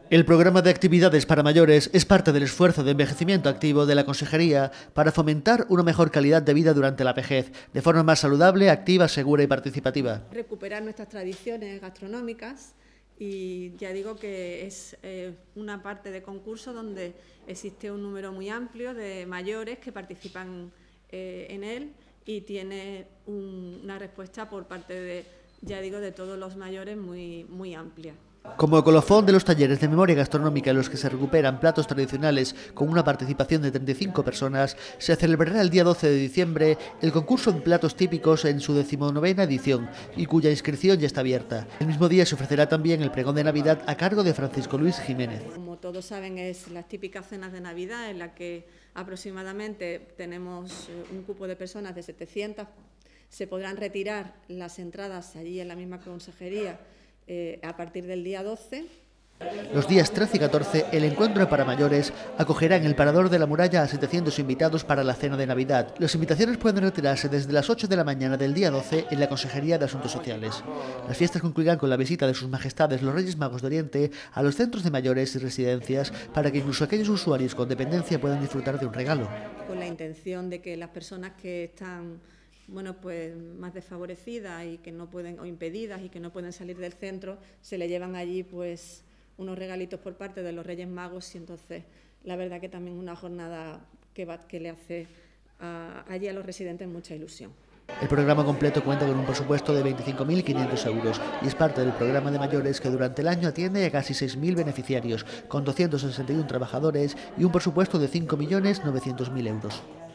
El programa de actividades para mayores es parte del esfuerzo de envejecimiento activo de la Consejería para fomentar una mejor calidad de vida durante la vejez, de forma más saludable, activa, segura y participativa. Recuperar nuestras tradiciones gastronómicas y ya digo que es una parte de concurso donde existe un número muy amplio de mayores que participan en él y tiene una respuesta por parte de, ya digo, de todos los mayores muy amplia. Como colofón de los talleres de memoria gastronómica en los que se recuperan platos tradicionales con una participación de 35 personas, se celebrará el día 12 de diciembre el concurso en platos típicos en su 19ª edición y cuya inscripción ya está abierta. El mismo día se ofrecerá también el pregón de Navidad a cargo de Francisco Luis Jiménez. Como todos saben, es las típicas cenas de Navidad en la que aproximadamente tenemos un cupo de personas de 700. Se podrán retirar las entradas allí en la misma consejería a partir del día 12. Los días 13 y 14, el encuentro para mayores acogerá en el Parador de la Muralla a 700 invitados para la cena de Navidad. Las invitaciones pueden retirarse desde las 8 de la mañana del día 12 en la Consejería de Asuntos Sociales. Las fiestas concluirán con la visita de sus majestades los Reyes Magos de Oriente a los centros de mayores y residencias para que incluso aquellos usuarios con dependencia puedan disfrutar de un regalo. Con la intención de que las personas que están pues más desfavorecidas y que no pueden, o impedidas y que no pueden salir del centro, se le llevan allí pues unos regalitos por parte de los Reyes Magos y entonces la verdad que también una jornada que le hace allí a los residentes mucha ilusión. El programa completo cuenta con un presupuesto de 25.500 euros y es parte del programa de mayores que durante el año atiende a casi 6.000 beneficiarios, con 261 trabajadores y un presupuesto de 5.900.000 euros.